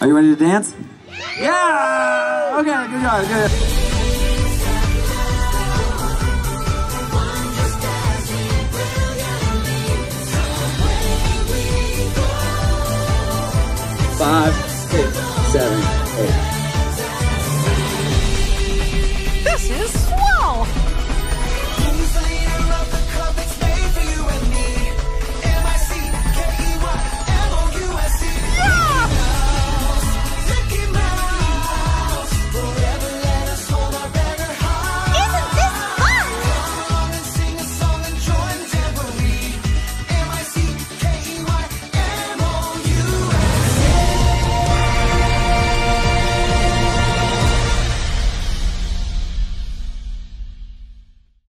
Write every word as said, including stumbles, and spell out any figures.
Are you ready to dance? Yeah! Okay, good job, good. Five, six, seven, eight. This is